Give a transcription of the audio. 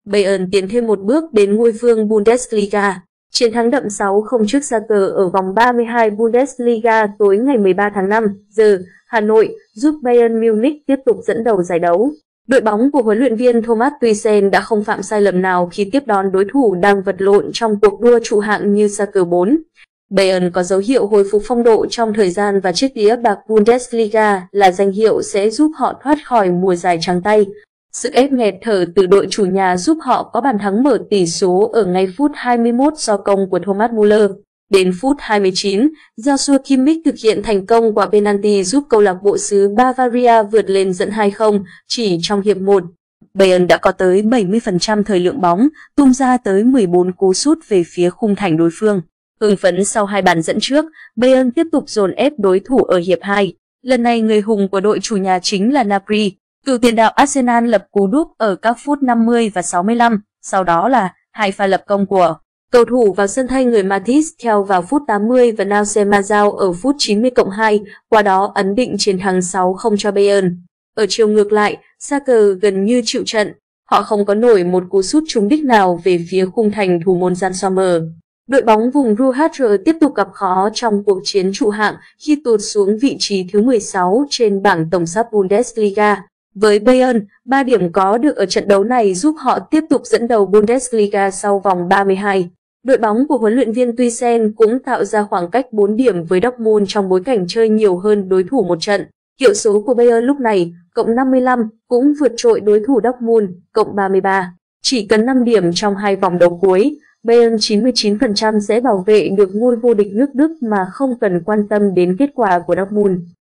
Bayern tiến thêm một bước đến ngôi vương Bundesliga. Chiến thắng đậm 6-0 trước Schalke ở vòng 32 Bundesliga tối ngày 13 tháng 5 giờ Hà Nội giúp Bayern Munich tiếp tục dẫn đầu giải đấu. Đội bóng của huấn luyện viên Thomas Tuchel đã không phạm sai lầm nào khi tiếp đón đối thủ đang vật lộn trong cuộc đua trụ hạng như Schalke 4. Bayern có dấu hiệu hồi phục phong độ trong thời gian và chiếc đĩa bạc Bundesliga là danh hiệu sẽ giúp họ thoát khỏi mùa giải trắng tay. Sự ép nghẹt thở từ đội chủ nhà giúp họ có bàn thắng mở tỷ số ở ngay phút 21 do công của Thomas Müller. Đến phút 29, Joshua Kimmich thực hiện thành công quả penalty giúp câu lạc bộ xứ Bavaria vượt lên dẫn 2-0 chỉ trong hiệp 1. Bayern đã có tới 70% thời lượng bóng, tung ra tới 14 cú sút về phía khung thành đối phương. Hưng phấn sau hai bàn dẫn trước, Bayern tiếp tục dồn ép đối thủ ở hiệp 2. Lần này người hùng của đội chủ nhà chính là Gnabry. Cựu tiền đạo Arsenal lập cú đúp ở các phút 50 và 65, sau đó là hai pha lập công của cầu thủ vào sân thay người Matthijs theo vào phút 80 và Nacer Mazao ở phút 90+2, qua đó ấn định chiến thắng 6-0 cho Bayern. Ở chiều ngược lại, Schalke gần như chịu trận, họ không có nổi một cú sút trúng đích nào về phía khung thành thủ môn Jan Sommer. Đội bóng vùng Ruhr tiếp tục gặp khó trong cuộc chiến trụ hạng khi tụt xuống vị trí thứ 16 trên bảng tổng sắp Bundesliga. Với Bayern, 3 điểm có được ở trận đấu này giúp họ tiếp tục dẫn đầu Bundesliga sau vòng 32. Đội bóng của huấn luyện viên Tuchel cũng tạo ra khoảng cách 4 điểm với Dortmund trong bối cảnh chơi nhiều hơn đối thủ một trận. Hiệu số của Bayern lúc này, cộng 55, cũng vượt trội đối thủ Dortmund, cộng 33. Chỉ cần 5 điểm trong hai vòng đấu cuối, Bayern 99% sẽ bảo vệ được ngôi vô địch nước Đức mà không cần quan tâm đến kết quả của Dortmund.